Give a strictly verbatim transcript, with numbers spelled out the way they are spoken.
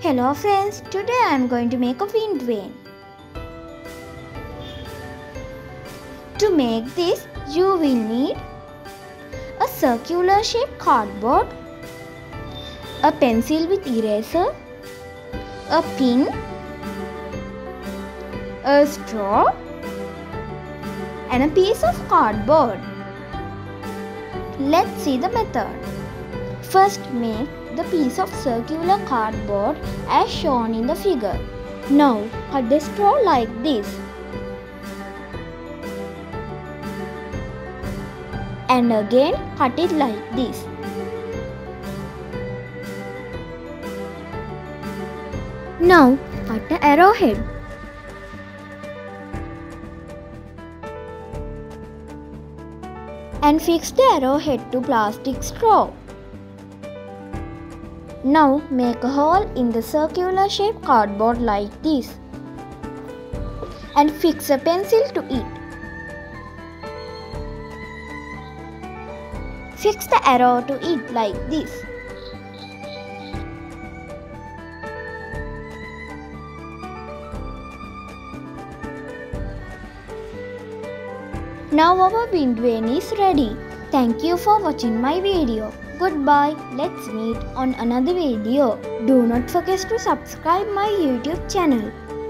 Hello friends, today I am going to make a wind vane. To make this, you will need a circular shaped cardboard, a pencil with eraser, a pin, a straw and a piece of cardboard. Let's see the method. First, make the piece of circular cardboard as shown in the figure. Now, cut the straw like this. And again cut it like this. Now, cut the arrowhead. And fix the arrowhead to plastic straw. Now make a hole in the circular shaped cardboard like this and fix a pencil to it. Fix the arrow to it like this. Now our wind vane is ready. Thank you for watching my video. Goodbye. Let's meet on another video. Do not forget to subscribe my YouTube channel.